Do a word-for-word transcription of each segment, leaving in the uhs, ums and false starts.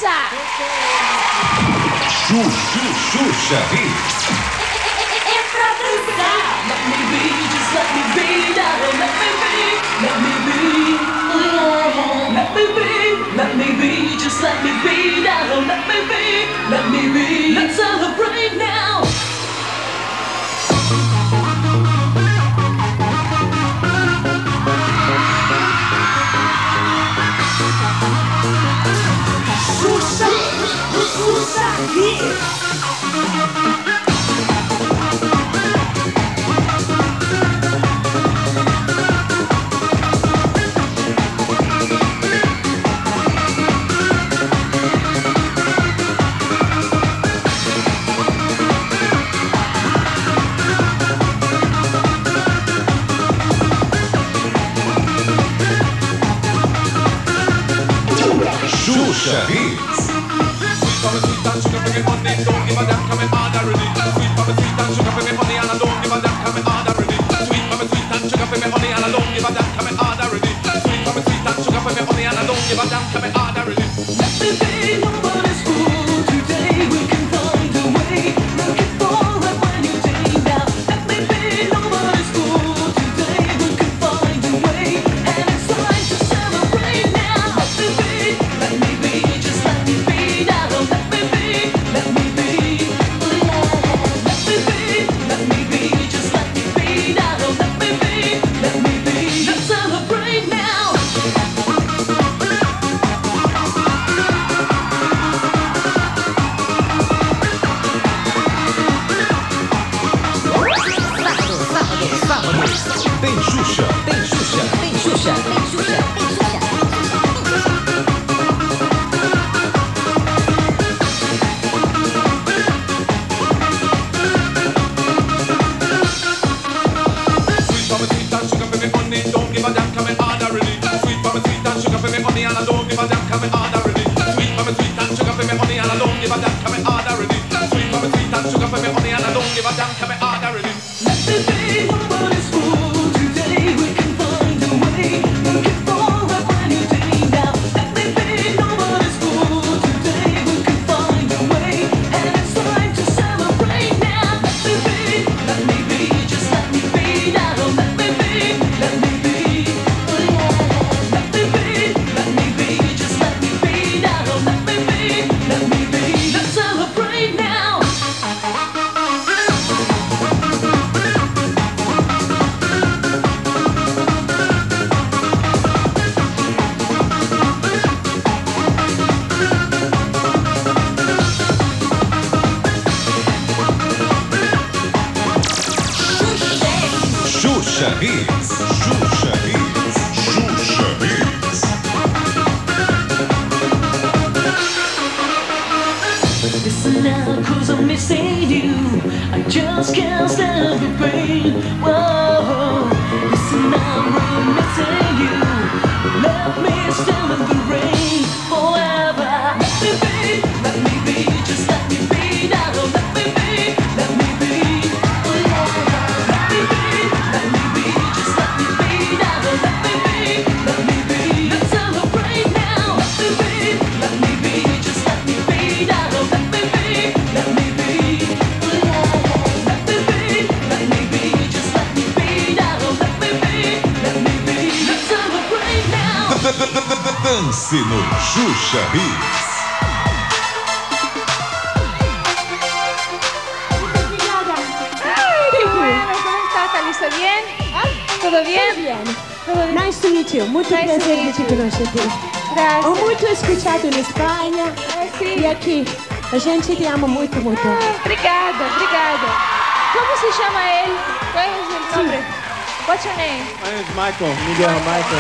Xuxa! Xuxa, Xuxa Hits. É pra dançar. Let me be, just let me be, darling, let me be, let me be, oh yeah. Let me be, let me be, just let me be, darling, let me be, let me be. Let's celebrate now. Xuxa, Xuxa Hits. Xuxa Hits. Tem Xuxa, tem Xuxa, tem Xuxa, tem Xuxa, tem Xuxa. Sweet mama, sweet and sugar for me money, don't give a damn, come and order really. Sweet mama, sweet and sugar for me money, and I don't give a damn, come and order really. Sweet mama, sweet and sugar for me money, and I don't give a damn, come and order really. Sweet mama, sweet and sugar for me money, and I don't give a damn, come and order really. Let me be nobody's fool today. We can find a way. Looking for a brand new day now. Let me be nobody's fool today. We can find a way, and it's time to celebrate now. Let me be, let me be, just let me be now. Let me be, let me be, oh yeah. Let me be, let me be, just let me be now. Let me be, let me be, let's celebrate now. Xuxa Hits. Xuxa Hits. Xuxa Hits. Listen now, cause I'm missing you. I just can't stand the pain. Whoa. Listen now, I'm missing you. Let me stand in the rain forever. Let me be, let me be, just let me be now. Let me be, let me be, oh yeah. Let me be, let me be, just let me be now. Let me be, let me be, let's celebrate now. Let me be, let me be, just let me be now. Let me be, let me be, oh yeah. Let me be, let me be, just let me be now. Let me be, let me be, let's celebrate now. Dance no Xuxa Hits. ¿Está bien? ¿Todo bien? Bien. ¿Todo bien? Nice to meet you. Muito Nice to prazer meet de te you. conhecer. Gracias. Ho muito escutado em Espanha Ah, sim. e aqui. A gente te ama muito, muito. Ah, obrigada, obrigada. Como se chama ele? Qual é o nome? What's your name? My name is Michael. Miguel Michael.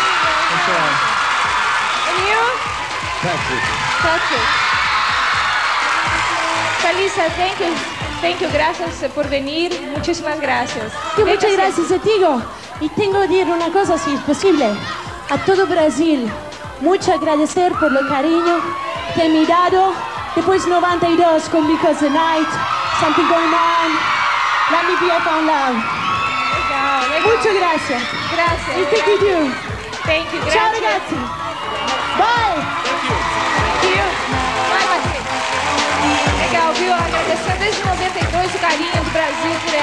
And you? Patrick. Patrick. Calisa, thank you. Thank you, gracias por venir. Muchísimas gracias. E Venga muchas sempre. gracias a ti. E tenho a dizer uma coisa, se é possível. A todo Brasil, muito agradecer por o carinho que tem me dado. Depois noventa e dois com Because the Night, Something Going On, Let Me Be Upon Love. Legal, legal. Muchas gracias. Gracias. E thank you. Thank you, Ciao gracias. ragazzi. Bye. Thank you. Desde noventa e dois, o carinho do Brasil por